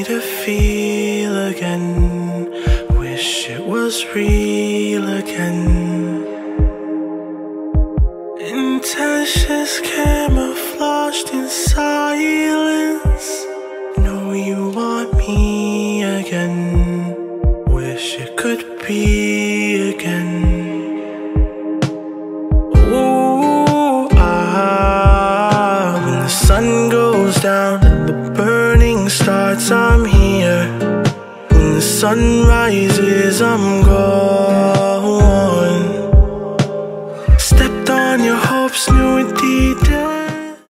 to feel again. Wish it was real again. Intentions camouflaged in silence. Know you want me again. Wish it could be again. Ooh, when the sun goes down and the burning starts, I'm here. When the sun rises, I'm gone.